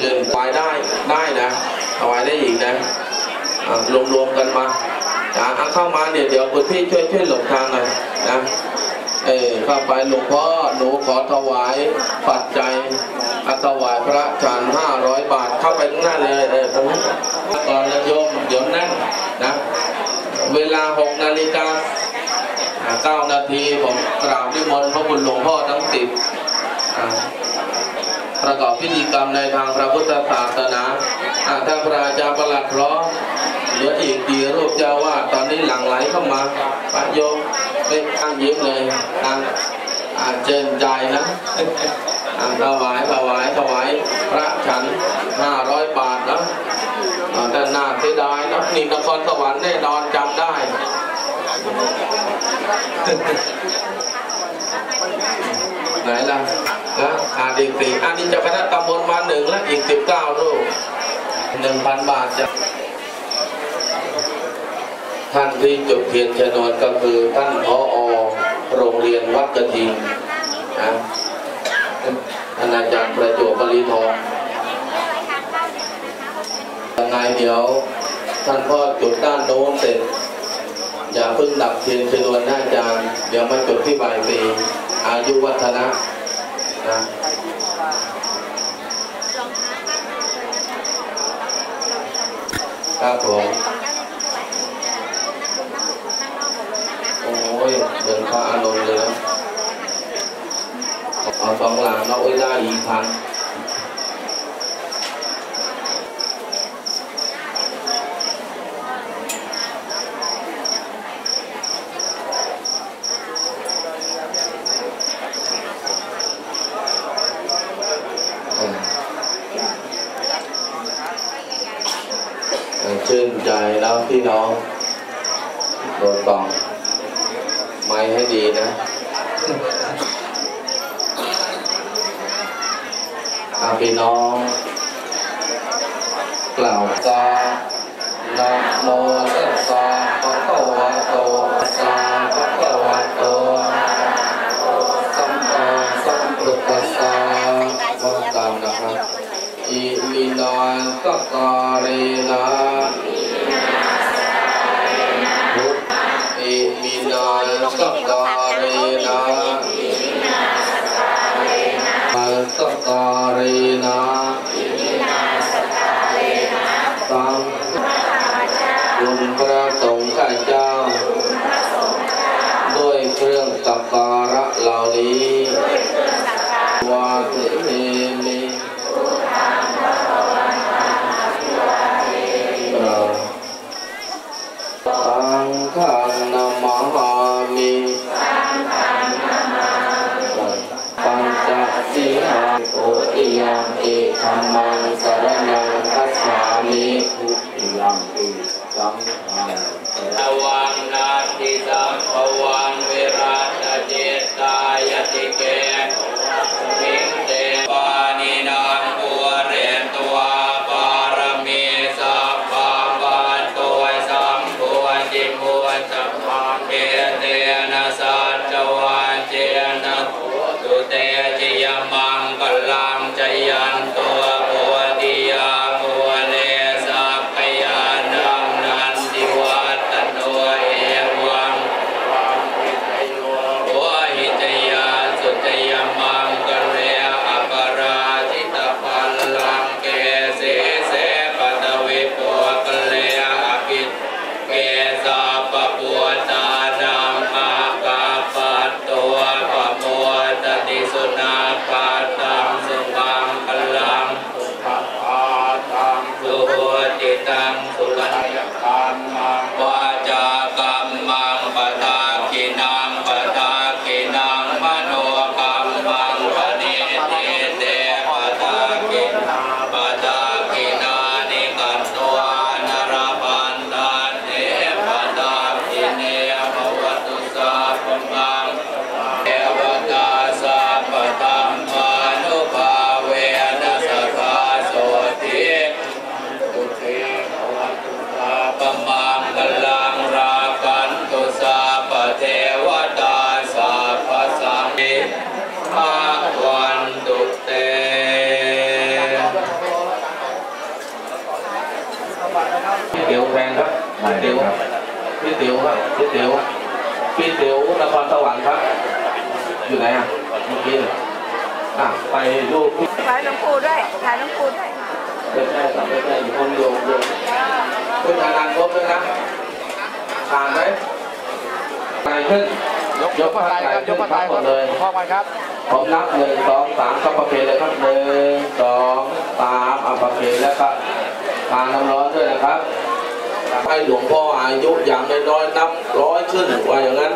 เกินไปได้นะถวายได้อีกนะรวมกันมาเข้ามาเดี๋ยวคุณพี่ช่วยหลบทางหน่อยนะเข้าไปหลวงพ่อหนูขอถวายปัจจัยถวายพระฉัน500 บาทเข้าไปข้างหน้าเลยตรงนี้ก่อนโยมเดี๋ยวนั่งนะเวลา6 นาฬิกา 9 นาทีผมกราบนิมนต์พระคุณหลวงพ่อทั้ง10ประกอบพิธีกรรมในทางพระพุทธศาสนาท่านพระอาจารย์ประหลัดพร้อมเหลืออีกกี่รูปเจ้าว่าตอนนี้หลั่งไหลเข้ามาพระโยมไม่ข้างยิ้มเลยเจริญใจนะถวายพระฉัน500 บาทนะแต่น่าเสียดายนะนี่นครสวรรค์แน่นอนจำได้ไหนล่ะอีก4อันนี้จะคณะตำบลมา1และอีก19 รูป 1,000 บาทจะท่านที่จุดเทียนชนวนก็คือท่านผอ.โรงเรียนวัดกระทิงท่านอาจารย์ประจวบปริทองยังไงเดี๋ยวท่านพ่อจุดด้านโน้นเสร็จอย่าเพิ่งดับเทียนชนวนนะอาจารย์เดี๋ยวมาจุดที่บ่ายปีอายุวัฒนะครับผมโอ้ยเดินพระอานนท์เลยนะเอา2 หลังนอกได้อีกพันชื่นใจแล้วพี่น้องโดนกล่องไม้ให้ดีนะพี่น้องกล่าวจานะโมตัสสะภะคะวะโตตัสสะภะคะวะโตสัมมาสัมพุทธัสสะว่าตามนะครับอิมินาสการินาอิมินาสการินาสการินาสังคุณพระสงฆ์ข้าเจ้าด้วยเครื่องสักการะเหล่านี้วาสิเมมิสังฆังนะมามิปัญจศีลาโอติยังอิธัมมังสรณังคัจฉามิทุติยังอิสังฆังระวังนาทิสัมภวังวิราชเจตายติเกมิงเตปานินางบัวเรนตัวปารมีสัพพะปันตัวสัมภวจิมุจัมมาเกเตนะสัจวันเจนะตุเตจิยมังกลังจยันตัวบัวติยาบัวเลสัพพยานังนันติวัตโนเอวังบัวหิตยาสุตยพี่ติ๋วครับพี่ติ๋วนครสวรรค์ครับอยู่ไหนอ่ะเมื่อกี้ไปรูปถ่ายหลวงปู่ด้วยถ่ายหลวงปู่ด้วยไม่ใช่อยู่คนโยมคุณทานครบด้วยนะผ่านไหมไปขึ้นยกพระไตรครับยกพระไตรหมดเลยพ่อไปครับผมนับ1 2 3ก็ประเคนเลยครับ1 2 3เอาประเคนแล้วก็ทานน้ำร้อนด้วยนะครับให้หลวงพ่ออายุอย่างน้อยๆนับ100ขึ้นว่าอย่างนั้น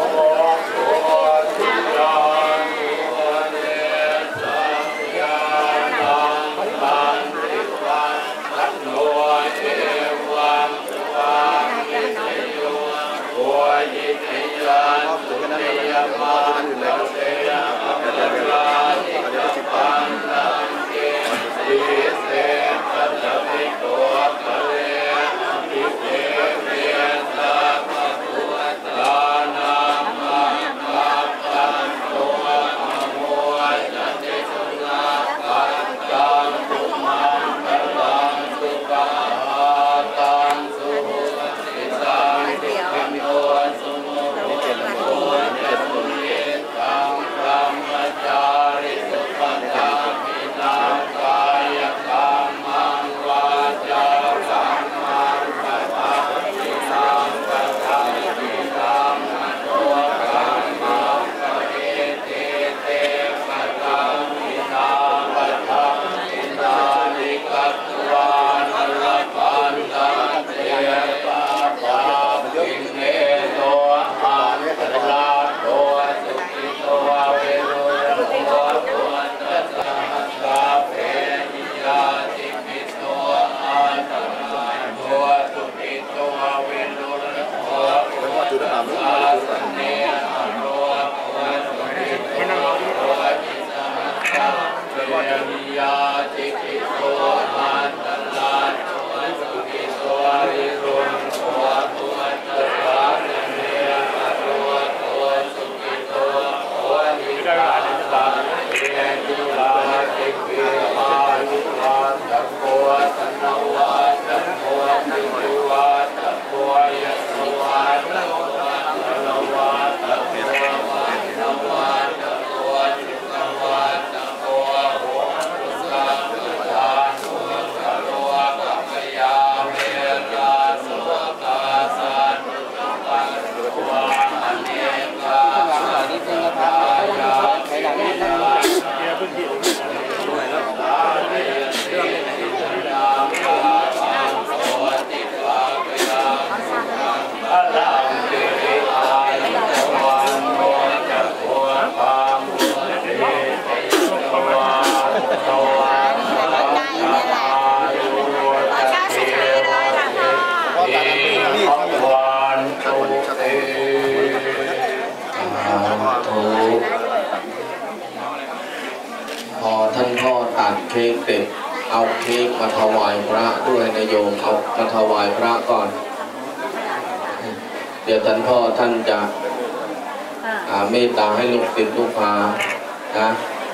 พอท่านพ่อตัดเค้กเสร็จเอาเค้กมาถวายพระด้วยนะโยมเอามาถวายพระก่อนเดี๋ยวท่านพ่อท่านจะเมตตาให้ลูกศิษย์ลูกหานะ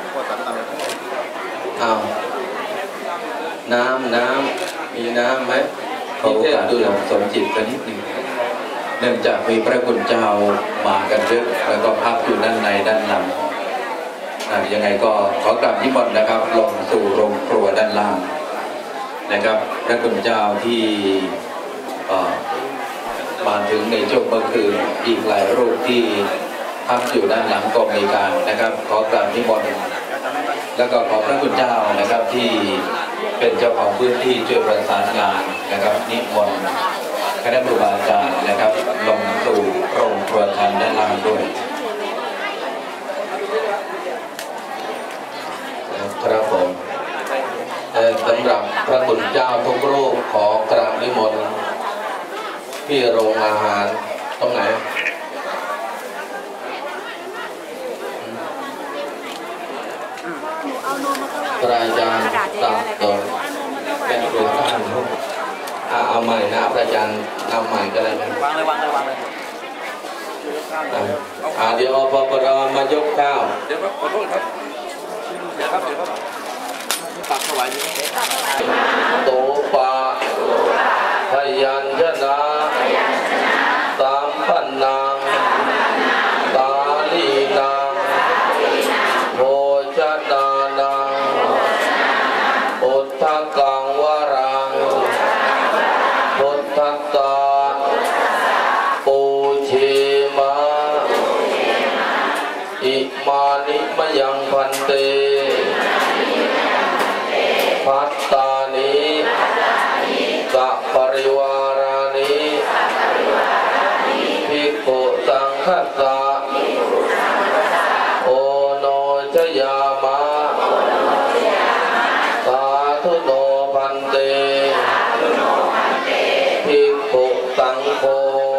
เอาน้ำมีน้ำไหมเขาโอกาสดูสมจิตกันนิดหนึ่งเนื่องจากมีพระคุณเจ้ามากันเยอะแล้วก็พักอยู่ด้านในด้านหลังยังไงก็ขอกราบนิมนต์นะครับลงสู่โรงครัวด้านล่างนะครับพระคุณเจ้าที่มาถึงในช่วงเมื่อคืนอีกหลายรูปที่พักอยู่ด้านหลังก็มีการนะครับขอกราบนิมนต์แล้วก็ขอพระคุณเจ้านะครับที่เป็นเจ้าของพื้นที่ช่วยประสานงานนะครับนิมนต์คณะครูบาอาจารย์นะครับลงสู่โรงครัวทานด้านล่างด้วยครับผมสำหรับพระคุณเจ้าทุกรูปขอกราบนิมนต์ที่โรงอาหารตรงไหนพระอาจารย์ตักตนเป็นครูเอาใหม่นะพระอาจารย์เอาใหม่ก็ได้ไหมวางเลยเดี๋ยวพอปรมายกข้าวเดี๋ยวขอโทษครับเดี๋ยวตักถวายโตปะพยัญชนะพุทธกังวรังพุทธัสสะปูชิมาอิมานิมยังพันเตภัตตานิสัพปริวารานิภิกขุสังฆัสสะโอโนชยามะสาธุโนพันเตภิกขุสังโฆ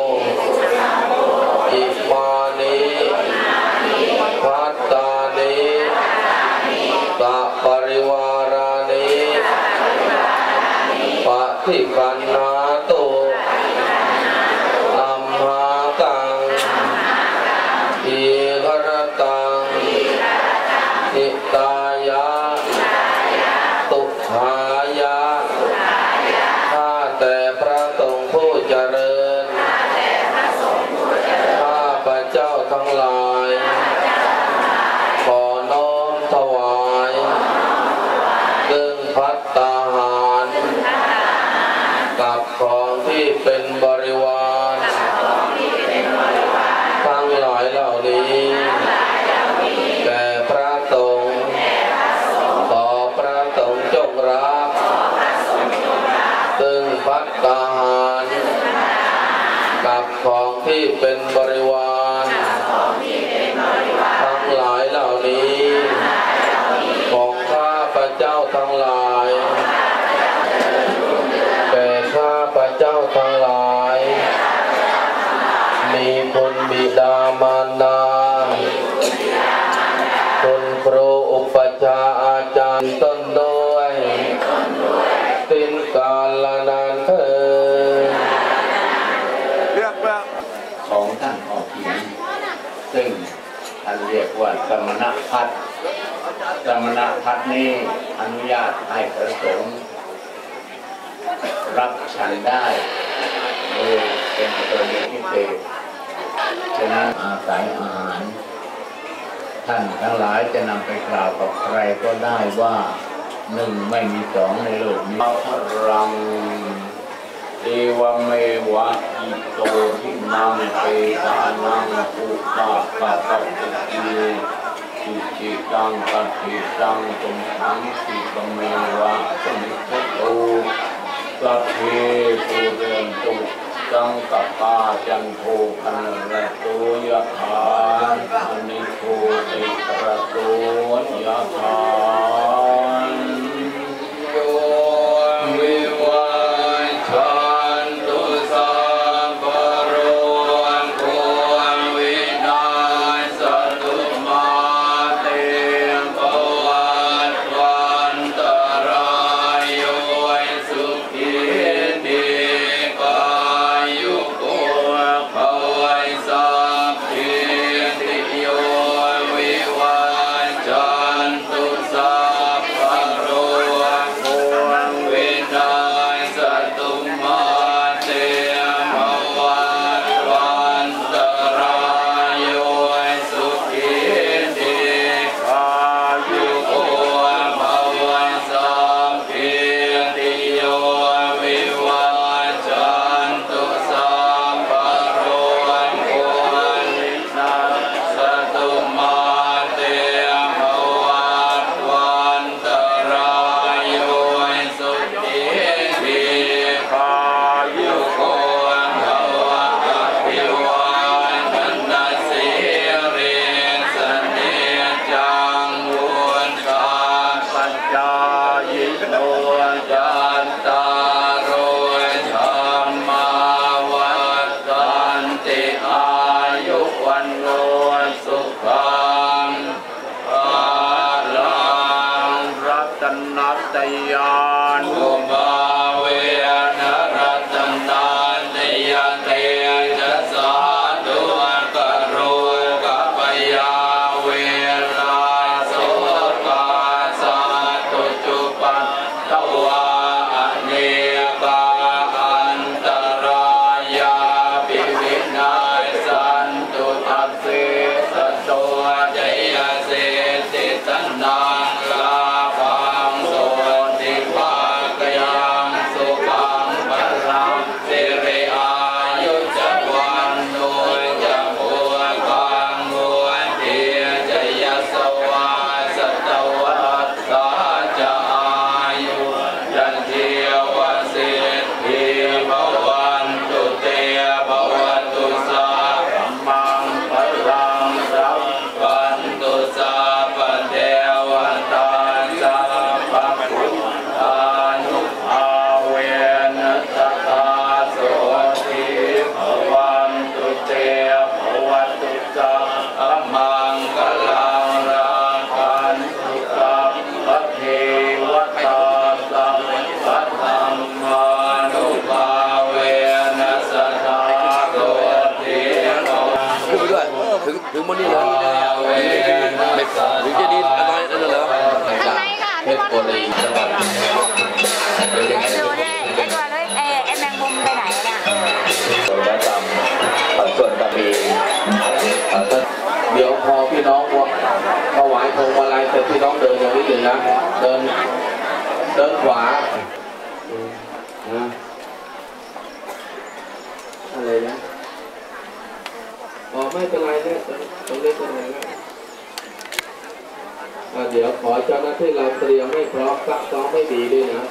อิมานิภัตตานิสัพปริวารานิปฏิคันหาตุอัมหากังอิหรตังอิตายะตุหายะข้าแต่พระสงฆ์ผู้เจริญข้าพระเจ้าทั้งหลายขอน้อมถวายซึ่งภัตตาหารกับของที่เป็นบริวารทั้งหลายเหล่านี้แก่พระสงฆ์ขอพระสงฆ์จงรับซึ่งภัตตาหารกับของที่เป็นบริวารทั้งหลายเหล่านี้ของข้าพระเจ้าทั้งหลายแก่ข้าพระเจ้าทั้งหลายมีคุณบิดามารดาคุณครูอุปชาอาจารย์ต้นด้วยสิ้นกาลนานเถิดของท่านออกหินซึ่งท่านเรียกว่าสมณพัฒน์สมณพัฒน์นี้อนุญาตให้พระสงฆ์รับฉันได้โดยเป็นกรณีพิเศษฉะนั้นอาศัยอาหารท่านทั้งหลายจะนำไปกล่าวกับใครก็ได้ว่าหนึ่งไม่มีสองในโลกนี้พรังเอวเมวะอิโตทินังเปตานังอุปาปะปะติสุจิตังปฏิตังตุมหังสิกเมวะสมิทโตสัพเพปุเรนตุสังกปาจันโทปนระโตยะถาอนิโกติระโตยะถาโยวิวัชชันตุสัพพะโรโควินาศตุมาเตภวัตวันตรายโยสุขีติกายุโกภวัยสัพพิติโยวิวัชชันตุสัพพะโรโควินาศตุมาเตภวัตวันตรายโยสุขีติกายุโกภวัยสัพพิติโยวิวัชชันตุสัพพะโรโควินาศตุมาเตภวัตวันตรายโยสุขีติกายุโกภวะอภิวาทนาสิริสเนจังวุฒาปัญญายิโนจันตารโรธรรมาวัฏันติอายุวันโนสุขังภาลังรัตนัตยานอุบาเวนรัตนัตยเตจะสาธุกโรกัปยาเวลาโสกาสัตุจุปัตตวาเนกาอันตรายาปิวินาสันตุทัพเสสโตจยเสติตนังลาภังโสติภนี่เหรอไม่หรือจะดีอะไรนั่นเหรอข้างในค่ะเพพี่ชรบอลบุรีจังหวัดไอ้ตัวเนี่ยไอ้ตัวเลยไอ้แมงมุมไปไหนน่ะโดยวัดตามส่วนกระบี่เดี๋ยวพอพี่น้องถวายพวงมาลัยเสร็จพี่น้องเดินอย่างนี้เลยนะเดินขวาอะไรนะอ๋อไม่เป็นไรเนี่ยตรงนี้เป็นไรนะเดี๋ยวขอเจ้าหน้าที่เราเตรียมให้พร้อมซักซ้อมให้ดีด้วยนะ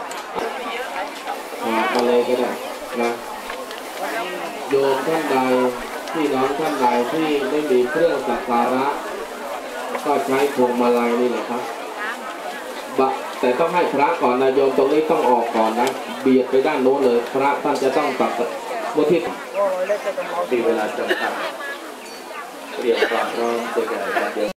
อะไรก็ได้นะโยมท่านใดพี่น้องท่านใดที่ไม่มีเครื่องสักการะก็ใช้พวงมาลัยนี่แหละครับแต่ต้องให้พระก่อนนะโยมตรงนี้ต้องออกก่อนนะเบียดไปด้านโน้นเลยพระท่านจะต้องตัดวัตถุมีเวลาจำกัดเตรียมความพร้อมโดยการ